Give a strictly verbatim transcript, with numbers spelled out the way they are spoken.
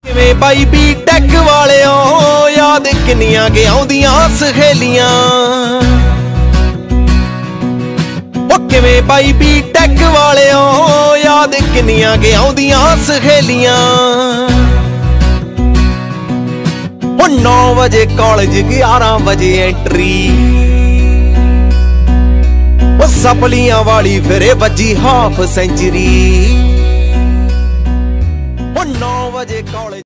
ਕਿਵੇਂ ਬਾਈ B tech ਵਾਲਿਓ ਯਾਦ ਕਿੰਨੀਆਂ ਕਿ ਆਉਂਦੀਆਂ ਸਹੇਲੀਆਂ। ਉਹ ਕਿਵੇਂ ਬਾਈ ਬੀ ਟੈਕ ਵਾਲਿਓ ਯਾਦ ਕਿੰਨੀਆਂ ਕਿ ਆਉਂਦੀਆਂ ਸਹੇਲੀਆਂ। ਉਹ ਨੌ ਵਜੇ ਕਾਲਜ ਗਿਆਰਾਂ ਵਜੇ ਐਂਟਰੀ, ਉਹ ਸਪਲੀਆਂ ਵਾਲੀ ਫਿਰੇ ਵੱਜੀ ਹਾਫ ਸੈਂਚਰੀ। ਉਹ ਨੌ ਵਜੇ ਕਾਲਜ